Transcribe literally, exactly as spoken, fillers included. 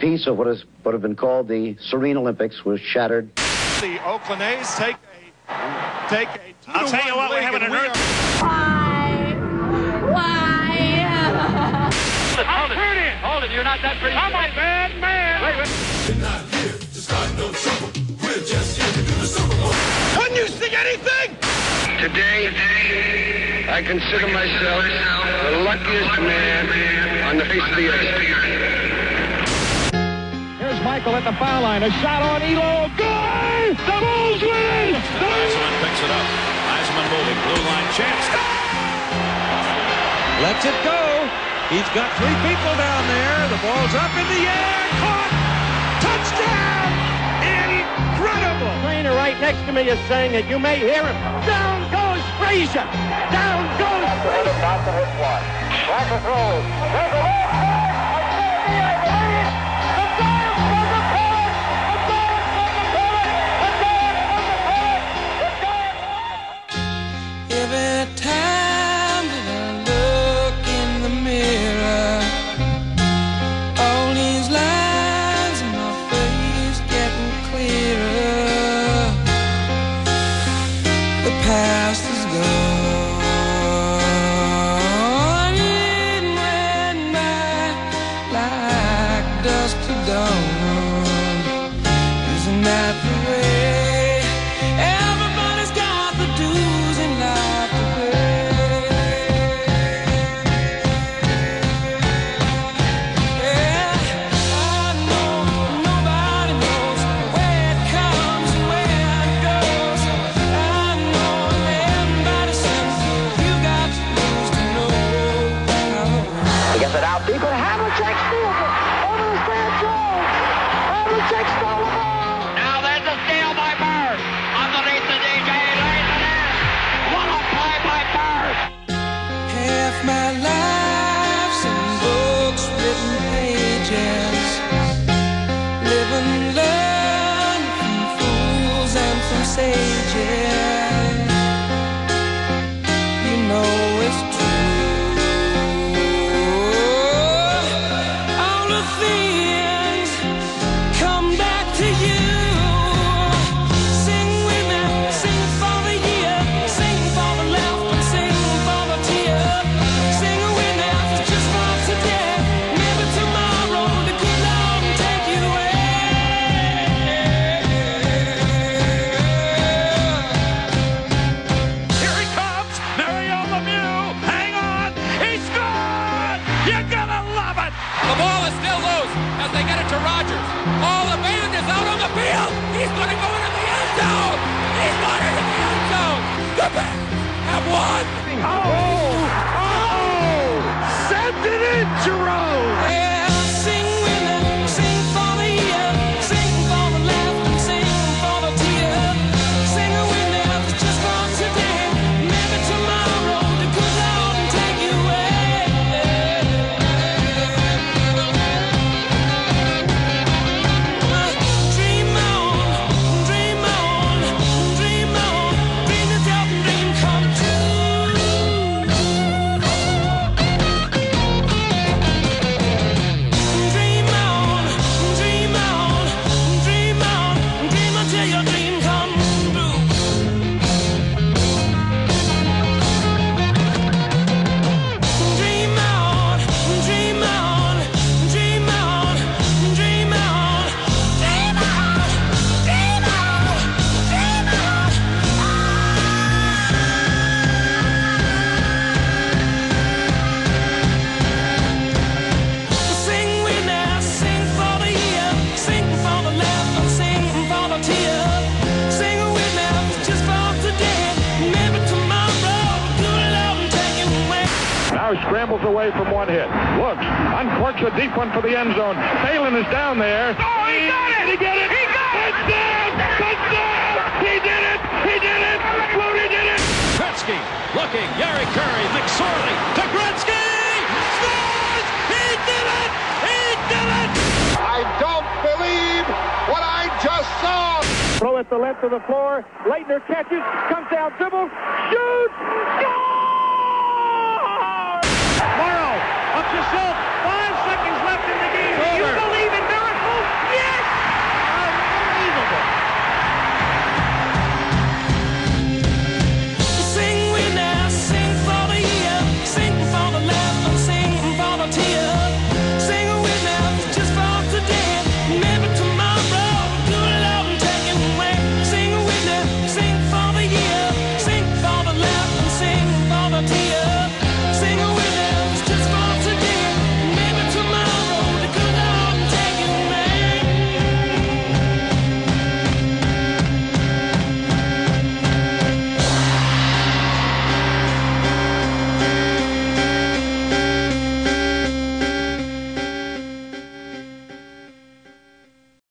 piece of what is what have been called the Serene Olympics was shattered. The Oakland A's take a take a. I'll tell you what, we're having an earth. Why? Why? Hold it, hold it, hold it. You're not that pretty. I'm a bad man. Wait, wait. We're not here to start no trouble. We're just here to do the Super Bowl. Couldn't you sing anything? Today, I consider myself the luckiest man on the face of the earth. Here's Michael at the foul line. A shot on Elo. Good! The Bulls win! Heisman picks it up. Heisman moving. Blue line chance. Lets it go. He's got three people down there. The ball's up in the air. Caught! Touchdown! Incredible! The trainer right next to me is saying it. You may hear him. Down goes Frazier! Down goes Frazier! Not the hit one. Back to throw. There's a left back. I believe. The Giants from the pillars. The Giants from the pillars. The Giants from the pillars. The Giants. Every time that I look in the mirror, all these lines in my face getting clearer. The past is gone. It went by like dust to dawn. Isn't that the way? Everybody's got the dues in life to pay. Yeah, I know nobody knows where it comes and where it goes. I know everybody says you got to lose to know how it works. He gets it out deep, and Havlicek steals it over to Stan Jones. Havlicek stole the ball. Now there's a steal by Bird. Underneath the D J, lays it in. What a play by Bird. Half my life's in books, written pages. Live and learn from fools and from sages. You know it's true. All the things come back to you. Sing with me, sing for the year, sing for the laugh, and sing for the tear. Sing with me, just for today. Maybe tomorrow the good Lord will take you away. Here he comes. Mario Lemieux. Hang on. He scored. You're gonna love it. The ball is still loose as they get it to Rodgers. All the band is out on the field. He's gonna go into the end zone. He's going into the end zone. The Bears have won. Oh! Oh! Send it in, Jerome! Yeah, sing with me, sing for the year, sing for the laugh, and sing for the tear. Sing with me, just for today. Maybe tomorrow the good Lord will take you away. Dream on, dream on, dream on, dream yourself a dream come true. Dream on, dream on, dream on, dream until your dream comes true. Dream on, dream on, dream on, dream on, dream on, dream on, dream on. Sing with me, sing for the year, sing for the laugh, and sing for the tear. Sing with me, just for today. Maybe tomorrow, good Lord will take you away. Now scrambles away from one hit. Looks, uncorks a deep one for the end zone. Phelan is down there. Oh, he got it. Did he get it? He got it. Touchdown! Touchdown! He did it! He did it! Flutie did it! Gretzky looking. Yari Curry. McSorley to Gretzky. Scores! He did it. He did it. I don't believe what I just saw. Throw at the length of the floor. Leitner catches, comes down, dribbles, shoots, scores!